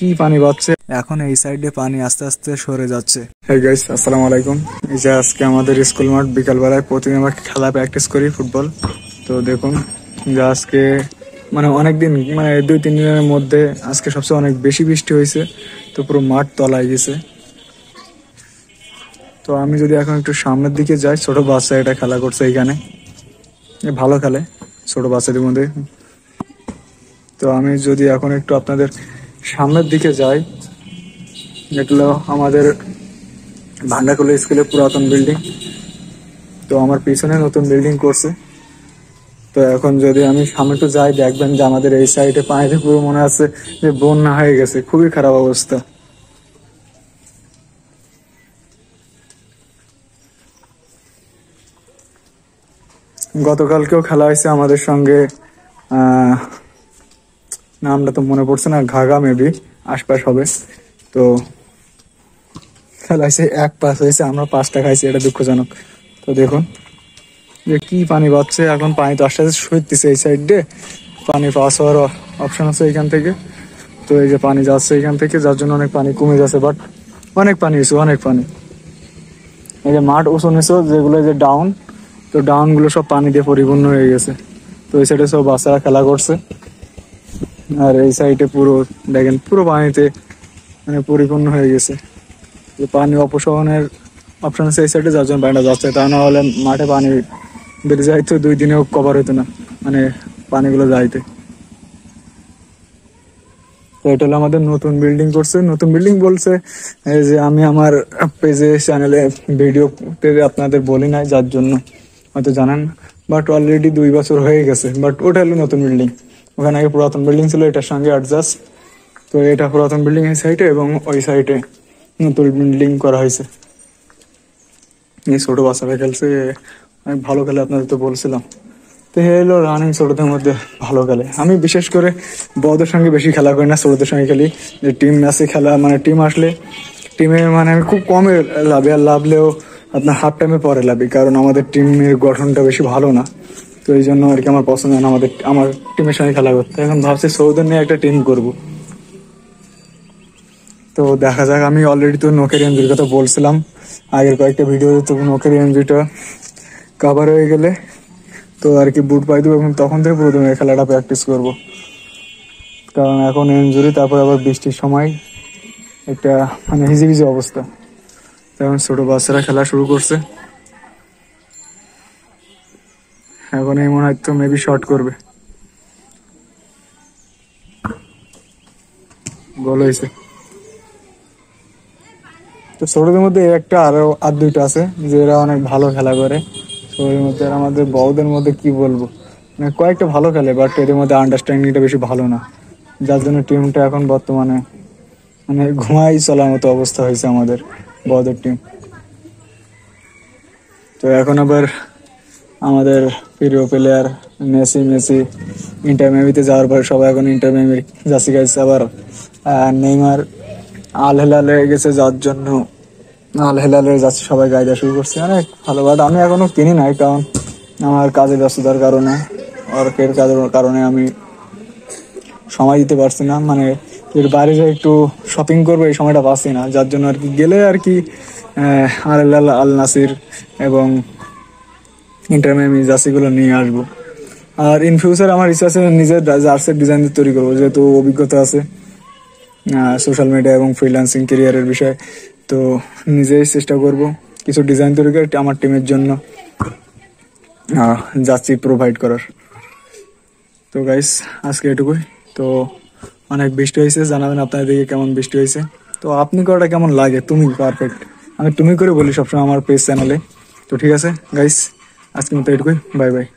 কি পানি বাড়ছে এখন, এই সাইডে পানি আস্তে আস্তে সরে যাচ্ছে। হ্যাঁ গাইস, আসসালামু আলাইকুম। এই যে আজকে আমাদের স্কুল মাঠ, বিকালবেলায় প্রতিদিন আমরা খেলা প্র্যাকটিস করি ফুটবল। তো দেখুন যে আজকে মানে অনেকদিন, মানে 2-3 দিনের মধ্যে আজকে সবচেয়ে অনেক বেশি বৃষ্টি হয়েছে। তো পুরো মাঠ তলায় গেছে। তো আমি যদি এখন একটু সামনের দিকে যাই, ছোট বাচ্চা এটা খেলা করছে এইখানে, ভালো খেলে ছোট বাচ্চাদের মধ্যে। তো আমি যদি এখন একটু আপনাদের সামনের দিকে যাই, এগুলো আমাদের ভান্ডাকুলা স্কুলের পুরাতন বিল্ডিং। তো আমার পিছনে নতুন বিল্ডিং করছে। তো এখন যদি আমি সামনে একটু যাই, দেখবেন যে আমাদের এই সাইডে পানিতে পুরো মনে আছে যে বন্যা হয়ে গেছে, খুবই খারাপ অবস্থা। গতকালকেও খেলা হয়েছে আমাদের সঙ্গে, নামটা তো মনে পড়ছে না, ঘাগা মেবি আশপাশ হবে। তো খেলা হয়েছে, 1-5 হয়েছে, আমরা 5টা খাইছি, এটা দুঃখজনক। তো দেখুন যে কি পানি বাড়ছে এখন, পানি তো আস্তে আস্তে সরতেছে। এই সাইড দিয়ে পানি পাস হওয়ার অপশন আছে এখান থেকে। তো এই যে পানি যাচ্ছে এখান থেকে, যার জন্য অনেক পানি কমে যাচ্ছে, বাট অনেক পানি হয়েছে, অনেক পানি। এই যে মাঠ উঁচু নিচু যেগুলো যে ডাউন, তো ডাউন গুলো সব পানি দিয়ে পরিপূর্ণ হয়ে গেছে। তো এই সাইডে সব বাচ্চারা খেলা করছে, আর এই সাইডে পুরো দেখেন পুরো পানিতে মানে পরিপূর্ণ হয়ে গেছে। পানি অপসারণের অপশন আছে এই সাইডে, যার জন্য পানিটা যাচ্ছে। তা না হলে মাঠে পানি বেড়ে যাইতো, 2 দিনেও কভার হতো না, মানে পানিগুলো যাইতে। তো এটা হলো আমাদের নতুন বিল্ডিং করছে। নতুন বিল্ডিং বলছে এই যে আমি আমার পেজে চ্যানেলে ভিডিওতে আপনাদের বলি নাই, যার জন্য হয়তো জানেন, বাট অলরেডি 2 বছর হয়ে গেছে। বাট ওটা হলো নতুন বিল্ডিং, ওখানে আগে পুরাতন বিল্ডিং ছিল, এটার সঙ্গে অ্যাডজাস্ট। তো এটা পুরাতন বিল্ডিং এই সাইডে, এবং ওই সাইডে নতুন বিল্ডিং করা হয়েছে। এই ছোট বাচ্চারা খেলছে, অনেক ভালো খেলে, আপনাদের তো বলছিলাম। তো হলো রানিং, ছোটদের মধ্যে ভালো খেলে। আমি বিশেষ করে বড়দের সঙ্গে বেশি খেলা করি না, ছোটদের সঙ্গে খেলি। যে টিম ম্যাচে খেলা, মানে টিম আসলে টিমে মানে আমি খুব কমে লাভি, আর লাভলেও আপনার হাফ টাইমে পরে লাভি, কারণ আমাদের টিমের গঠনটা বেশি ভালো না। তো এই জন্য আর কি আমার পছন্দ না আমার টিমের সঙ্গে খেলা করতে। এখন ভাবছি সৌদের নিয়ে একটা টিম করব। তো দেখা যাক। আমি অলরেডি তো নোকের এমজির কথা বলছিলাম আগের কয়েকটা ভিডিওতে। তো নোকের এমজিটা কাভার হয়ে গেলে তো আর কি বুট পাই দেবো, এবং তখন থেকে প্রথমে খেলাটা প্র্যাকটিস করব। কারণ এখন ইনজুরি, তারপর আবার বৃষ্টির সময় একটা মানে হিজিবিজি অবস্থা। তখন ছোট বাচ্চারা খেলা শুরু করছে। এখন এই মনে হয় তো মেবি শর্ট করবে, গোল হয়েছে। তো ছোটদের মধ্যে একটা আরো আর 2টা আছে যে এরা অনেক ভালো খেলা করে। তো এর মধ্যে আমাদের বড়দের মধ্যে কি বলবো, মানে কয়েকটা ভালো খেলে, বাট এদের মধ্যে আন্ডারস্ট্যান্ডিংটা বেশি ভালো না, যার জন্য টিমটা এখন বর্তমানে মানে ঘুমাই চলার মতো অবস্থা হয়েছে আমাদের বড়দের টিম। তো এখন আবার আমাদের প্রিয় প্লেয়ার মেসি ইন্টার মিয়ামিতে যাওয়ার পর সবাই এখন ইন্টার মিয়ামির জার্সি গাইছে। আবার নেইমার আল হেলালে গেছে, যার জন্য আল হেলালের যাচ্ছে সবাই গায়ে দেওয়া শুরু করছে। অনেক ভালো, বাট আমি এখনো কিনি নাই, কারণ আমার কাজে ব্যস্ততার কারণে, ওয়ার্কের কাজের কারণে আমি সময় দিতে পারছি না। মানে এর বাইরে যে একটু শপিং করবো এই সময়টা পাচ্ছি না, যার জন্য আর কি গেলে আর কি আল হেলাল, আল নাসির এবং ইন্টার মিয়ামি জার্সিগুলো নিয়ে আসবো। আর ইন ফিউচার আমার ইচ্ছা আছে নিজের জার্সির ডিজাইন তৈরি করবো, যেহেতু অভিজ্ঞতা আছে সোশ্যাল মিডিয়া এবং ফ্রিল্যান্সিং ক্যারিয়ারের বিষয়ে। তো নিজেই চেষ্টা করব কিছু ডিজাইন তৈরি করে আমার টিমের জন্য জার্সি প্রোভাইড করার। তো গাইস আজকে এটুকুই। তো অনেক বৃষ্টি হয়েছে, জানাবেন আপনাদের দিকে কেমন বৃষ্টি হয়েছে। তো আপনি করাটা কেমন লাগে, তুমি পারফেক্ট, আমি তুমি করে বলি সবসময় আমার পেজ চ্যানেলে। তো ঠিক আছে গাইস, আজকের মতো এটুকুই, বাই বাই।